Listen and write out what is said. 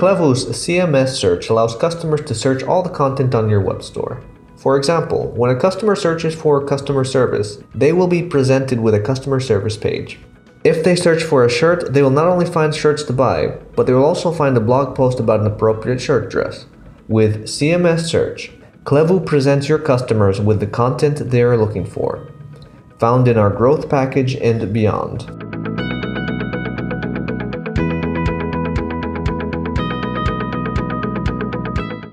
Klevu's CMS Search allows customers to search all the content on your web store. For example, when a customer searches for customer service, they will be presented with a customer service page. If they search for a shirt, they will not only find shirts to buy, but they will also find a blog post about an appropriate shirt dress. With CMS Search, Klevu presents your customers with the content they are looking for, found in our growth package and beyond.